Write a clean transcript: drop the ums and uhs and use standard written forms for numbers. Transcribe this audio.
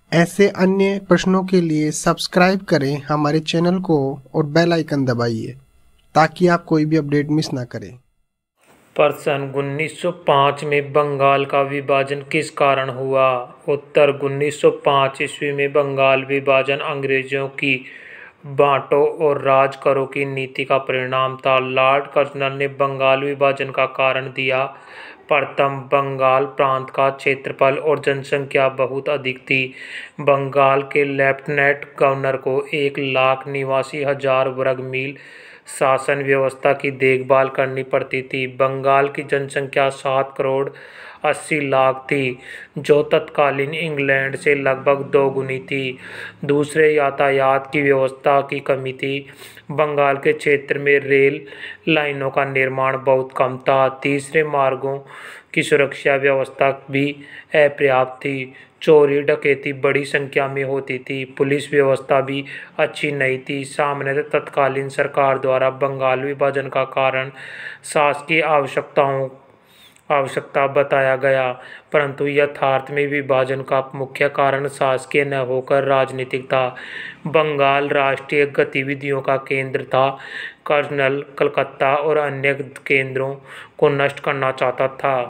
ऐसे अन्य प्रश्नों के लिए सब्सक्राइब करें हमारे चैनल को और बेल आइकन दबाइए ताकि आप कोई भी अपडेट मिस ना करें। प्रश्न 1905 में बंगाल का विभाजन किस कारण हुआ? उत्तर 1905 ईस्वी में बंगाल विभाजन अंग्रेजों की बांटो और राज करो की नीति का परिणाम था। लॉर्ड कर्जनल ने बंगाल विभाजन का कारण दिया। प्रथम, बंगाल प्रांत का क्षेत्रफल और जनसंख्या बहुत अधिक थी। बंगाल के लेफ्टिनेंट गवर्नर को 1,89,000 वर्ग मील शासन व्यवस्था की देखभाल करनी पड़ती थी। बंगाल की जनसंख्या 7,80,00,000 थी, जो तत्कालीन इंग्लैंड से लगभग दोगुनी थी। दूसरे, यातायात की व्यवस्था की कमी थी। बंगाल के क्षेत्र में रेल लाइनों का निर्माण बहुत कम था। तीसरे, मार्गों की सुरक्षा व्यवस्था भी अपर्याप्त थी। चोरी डकैती बड़ी संख्या में होती थी। पुलिस व्यवस्था भी अच्छी नहीं थी। सामान्यतः तत्कालीन सरकार द्वारा बंगाल विभाजन का कारण शासकीय आवश्यकता बताया गया, परंतु यथार्थ में विभाजन का मुख्य कारण शासकीय न होकर राजनीतिक था। बंगाल राष्ट्रीय गतिविधियों का केंद्र था। कर्नल कलकत्ता और अन्य केंद्रों को नष्ट करना चाहता था।